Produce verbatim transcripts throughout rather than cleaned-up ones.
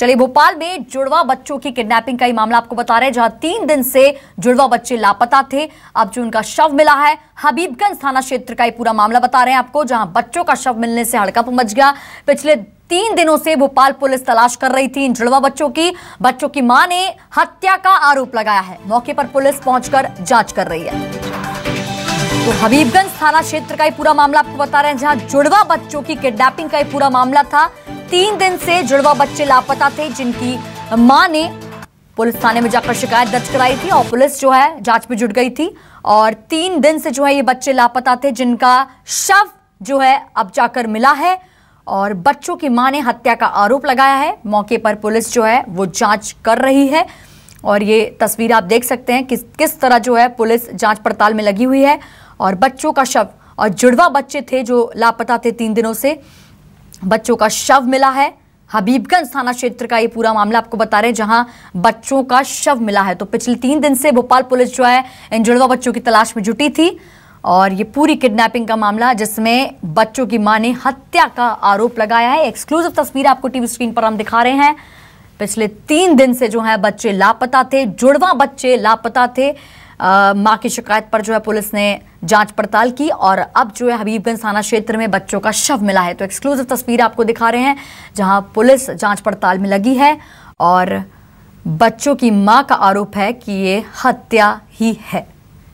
चलिए, भोपाल में जुड़वा बच्चों की किडनैपिंग का ही मामला आपको बता रहे हैं, जहां तीन दिन से जुड़वा बच्चे लापता थे। अब जो उनका शव मिला है, हबीबगंज थाना क्षेत्र का ही पूरा मामला बता रहे हैं आपको, जहां बच्चों का शव मिलने से हड़कंप मच गया। पिछले तीन दिनों से भोपाल पुलिस तलाश कर रही थी इन जुड़वा बच्चों की। बच्चों की मां ने हत्या का आरोप लगाया है। मौके पर पुलिस पहुंचकर जांच कर रही है। तो हबीबगंज थाना क्षेत्र का ही पूरा मामला आपको बता रहे हैं, जहां जुड़वा बच्चों की किडनैपिंग का ही पूरा मामला था। तीन दिन से जुड़वा बच्चे लापता थे, जिनकी मां ने पुलिस थाने में जाकर शिकायत दर्ज कराई थी और पुलिस जो है जांच में जुट गई थी। और तीन दिन से जो है ये बच्चे लापता थे, जिनका शव जो है अब जाकर मिला है और बच्चों की मां ने हत्या का आरोप लगाया है। मौके पर पुलिस जो है वो जांच कर रही है और ये तस्वीर आप देख सकते हैं किस किस तरह जो है पुलिस जांच पड़ताल में लगी हुई है। और बच्चों का शव और जुड़वा बच्चे थे जो लापता थे तीन दिनों से, बच्चों का शव मिला है। हबीबगंज थाना क्षेत्र का ये पूरा मामला आपको बता रहे हैं, जहां बच्चों का शव मिला है। तो पिछले तीन दिन से भोपाल पुलिस जो है इन जुड़वा बच्चों की तलाश में जुटी थी और ये पूरी किडनैपिंग का मामला, जिसमें बच्चों की मां ने हत्या का आरोप लगाया है। एक्सक्लूसिव तस्वीर आपको टीवी स्क्रीन पर हम दिखा रहे हैं। पिछले तीन दिन से जो है बच्चे लापता थे, जुड़वा बच्चे लापता थे। मां की शिकायत पर जो है पुलिस ने जांच पड़ताल की और अब जो है हबीबगंज थाना क्षेत्र में बच्चों का शव मिला है। तो एक्सक्लूसिव तस्वीर आपको दिखा रहे हैं, जहां पुलिस जांच पड़ताल में लगी है और बच्चों की मां का आरोप है कि ये हत्या ही है।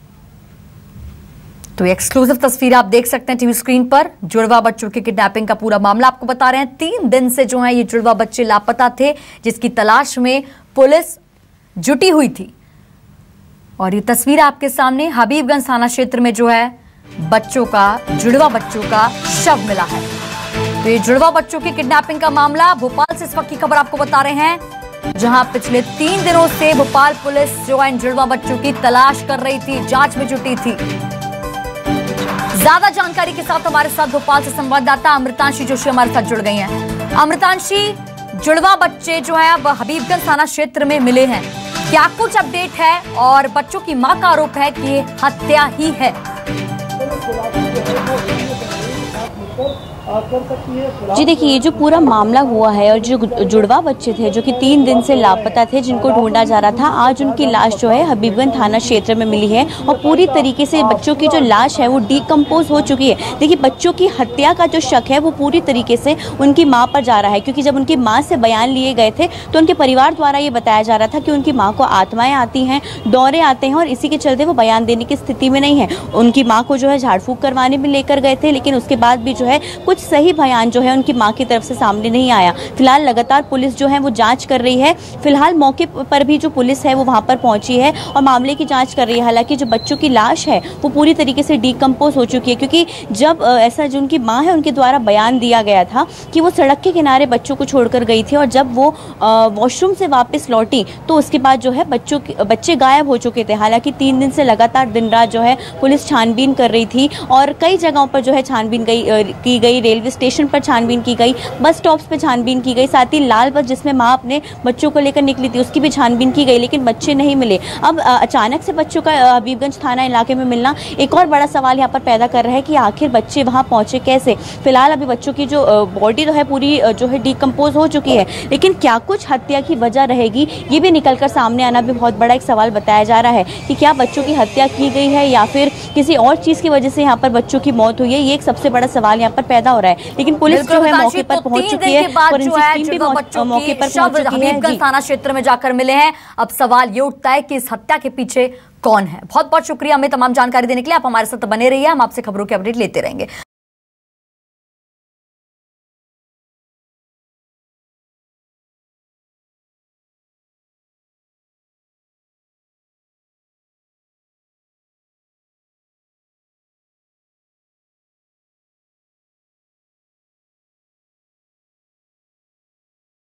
तो एक्सक्लूसिव तस्वीर आप देख सकते हैं टीवी स्क्रीन पर। जुड़वा बच्चों की किडनैपिंग का पूरा मामला आपको बता रहे हैं। तीन दिन से जो है ये जुड़वा बच्चे लापता थे, जिसकी तलाश में पुलिस जुटी हुई थी। और ये तस्वीर आपके सामने हबीबगंज थाना क्षेत्र में जो है बच्चों का जुड़वा बच्चों का शव मिला है। तो ये जुड़वा बच्चों की किडनैपिंग का मामला भोपाल से इस वक्त की खबर आपको बता रहे हैं, जहां पिछले तीन दिनों से भोपाल पुलिस जो है इन जुड़वा बच्चों की तलाश कर रही थी, जांच में जुटी थी। ज्यादा जानकारी के साथ हमारे साथ भोपाल से संवाददाता अमृतांशी जोशी हमारे साथ जुड़ गई हैं। अमृतांशी, जुड़वा बच्चे जो है अब हबीबगंज थाना क्षेत्र में मिले हैं, क्या कुछ अपडेट है? और बच्चों की मां का आरोप है कि ये हत्या ही है। जी देखिए, ये जो पूरा मामला हुआ है और जो जुड़वा बच्चे थे जो कि तीन दिन से लापता थे, जिनको ढूंढा जा रहा था, आज उनकी लाश जो है हबीबगंज थाना क्षेत्र में मिली है और पूरी तरीके से बच्चों की जो लाश है वो डिकम्पोज हो चुकी है। देखिए, बच्चों की हत्या का जो शक है वो पूरी तरीके से उनकी मां पर जा रहा है, क्योंकि जब उनकी मां से बयान लिए गए थे तो उनके परिवार द्वारा ये बताया जा रहा था कि उनकी मां को आत्माएं आती हैं, दौरे आते हैं और इसी के चलते वो बयान देने की स्थिति में नहीं है। उनकी मां को जो है झाड़ फूक करवाने में लेकर गए थे, लेकिन उसके बाद भी जो है कुछ सही बयान जो है उनकी मां की तरफ से सामने नहीं आया। फिलहाल लगातार पुलिस जो है वो जांच कर रही है। फिलहाल मौके पर भी जो पुलिस है वो वहां पर पहुंची है और मामले की जांच कर रही है। हालांकि जो बच्चों की लाश है वो पूरी तरीके से डिकम्पोज हो चुकी है, क्योंकि जब ऐसा जो उनकी मां है उनके द्वारा बयान दिया गया था कि वो सड़क के किनारे बच्चों को छोड़कर गई थी और जब वो वॉशरूम से वापस लौटी तो उसके बाद जो है बच्चों बच्चे गायब हो चुके थे। हालांकि तीन दिन से लगातार दिन रात जो है पुलिस छानबीन कर रही थी और कई जगहों पर जो है छानबीन की गई, रेलवे स्टेशन पर छानबीन की गई, बस स्टॉप्स पे छानबीन की गई, साथ ही लाल बस जिसमें मां अपने बच्चों को लेकर निकली थी उसकी भी छानबीन की गई, लेकिन बच्चे नहीं मिले। अब अचानक से बच्चों का हबीबगंज थाना इलाके में मिलना एक और बड़ा सवाल यहाँ पर पैदा कर रहा है कि आखिर बच्चे वहां पहुंचे कैसे। फिलहाल अभी बच्चों की जो बॉडी तो है पूरी जो है डिकम्पोज हो चुकी है, लेकिन क्या कुछ हत्या की वजह रहेगी ये भी निकल कर सामने आना भी बहुत बड़ा एक सवाल बताया जा रहा है कि क्या बच्चों की हत्या की गई है या फिर किसी और चीज की वजह से यहाँ पर बच्चों की मौत हुई है। ये एक सबसे बड़ा सवाल यहाँ पर पैदा हो रहा है, लेकिन पुलिस जो है मौके पर पहुंच चुकी है और इनकी टीम भी मौके पर पहुंच चुकी है। हबीबगंज थाना क्षेत्र में जाकर मिले हैं। अब सवाल ये उठता है कि इस हत्या के पीछे कौन है। बहुत बहुत शुक्रिया हमें तमाम जानकारी देने के लिए। आप हमारे साथ बने रहिए, हम आपसे खबरों के अपडेट लेते रहेंगे।